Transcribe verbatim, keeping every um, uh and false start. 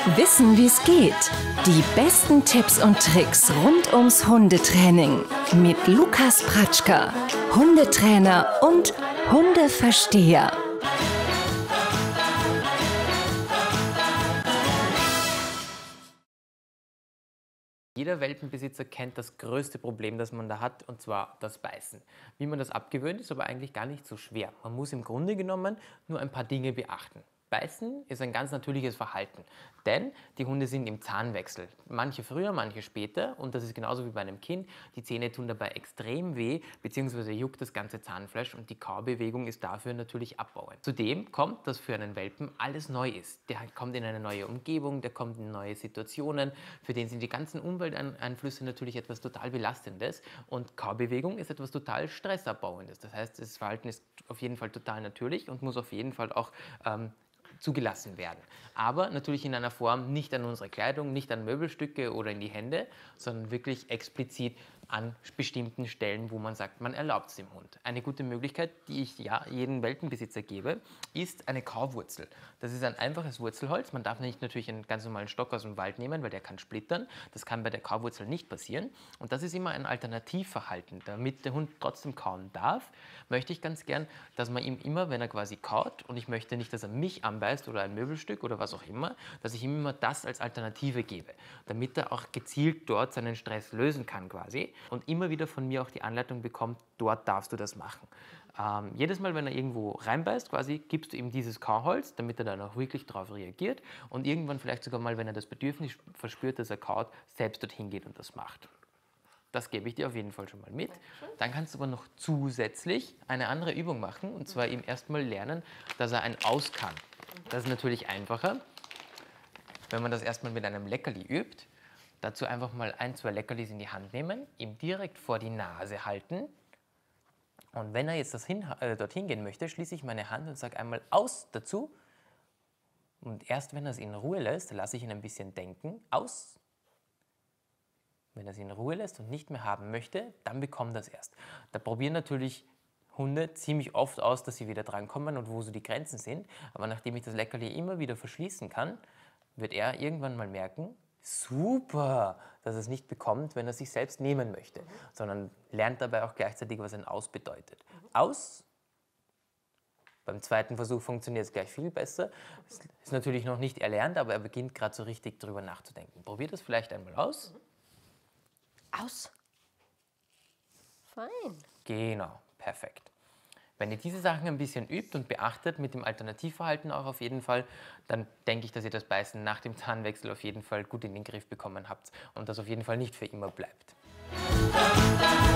Wissen, wie es geht. Die besten Tipps und Tricks rund ums Hundetraining mit Lukas Pratschka, Hundetrainer und Hundeversteher. Jeder Welpenbesitzer kennt das größte Problem, das man da hat, und zwar das Beißen. Wie man das abgewöhnt, ist aber eigentlich gar nicht so schwer. Man muss im Grunde genommen nur ein paar Dinge beachten. Beißen ist ein ganz natürliches Verhalten, denn die Hunde sind im Zahnwechsel. Manche früher, manche später, und das ist genauso wie bei einem Kind. Die Zähne tun dabei extrem weh, beziehungsweise juckt das ganze Zahnfleisch, und die Kaubewegung ist dafür natürlich abbauend. Zudem kommt, dass für einen Welpen alles neu ist. Der kommt in eine neue Umgebung, der kommt in neue Situationen, für den sind die ganzen Umwelteinflüsse natürlich etwas total Belastendes, und Kaubewegung ist etwas total Stressabbauendes. Das heißt, das Verhalten ist auf jeden Fall total natürlich und muss auf jeden Fall auch ähm, zugelassen werden. Aber natürlich in einer Form nicht an unsere Kleidung, nicht an Möbelstücke oder in die Hände, sondern wirklich explizit an bestimmten Stellen, wo man sagt, man erlaubt es dem Hund. Eine gute Möglichkeit, die ich ja jedem Welpenbesitzer gebe, ist eine Kauwurzel. Das ist ein einfaches Wurzelholz. Man darf nicht natürlich einen ganz normalen Stock aus dem Wald nehmen, weil der kann splittern. Das kann bei der Kauwurzel nicht passieren. Und das ist immer ein Alternativverhalten. Damit der Hund trotzdem kauen darf, möchte ich ganz gern, dass man ihm immer, wenn er quasi kaut, und ich möchte nicht, dass er mich anbeißt oder ein Möbelstück oder was auch immer, dass ich ihm immer das als Alternative gebe, damit er auch gezielt dort seinen Stress lösen kann quasi. Und immer wieder von mir auch die Anleitung bekommt, dort darfst du das machen. Ähm, jedes Mal, wenn er irgendwo reinbeißt, quasi, gibst du ihm dieses Kauholz, damit er dann auch wirklich darauf reagiert und irgendwann vielleicht sogar mal, wenn er das Bedürfnis verspürt, dass er kaut, selbst dorthin geht und das macht. Das gebe ich dir auf jeden Fall schon mal mit. Dann kannst du aber noch zusätzlich eine andere Übung machen, und zwar ihm erstmal lernen, dass er ein Aus kann. Das ist natürlich einfacher, wenn man das erstmal mit einem Leckerli übt. Dazu einfach mal ein, zwei Leckerlis in die Hand nehmen, ihm direkt vor die Nase halten. Und wenn er jetzt das hin, äh, dorthin gehen möchte, schließe ich meine Hand und sage einmal Aus dazu. Und erst wenn er es in Ruhe lässt, lasse ich ihn ein bisschen denken. Aus. Wenn er es in Ruhe lässt und nicht mehr haben möchte, dann bekommt er es erst. Da probieren natürlich Hunde ziemlich oft aus, dass sie wieder drankommen und wo so die Grenzen sind. Aber nachdem ich das Leckerli immer wieder verschließen kann, wird er irgendwann mal merken, super, dass er es nicht bekommt, wenn er sich selbst nehmen möchte, mhm. sondern lernt dabei auch gleichzeitig, was ein Aus bedeutet. Mhm. Aus. Beim zweiten Versuch funktioniert es gleich viel besser. Es ist natürlich noch nicht erlernt, aber er beginnt gerade so richtig drüber nachzudenken. Probiert das vielleicht einmal aus. Mhm. Aus. Fein. Genau, perfekt. Wenn ihr diese Sachen ein bisschen übt und beachtet, mit dem Alternativverhalten auch auf jeden Fall, dann denke ich, dass ihr das Beißen nach dem Zahnwechsel auf jeden Fall gut in den Griff bekommen habt und das auf jeden Fall nicht für immer bleibt.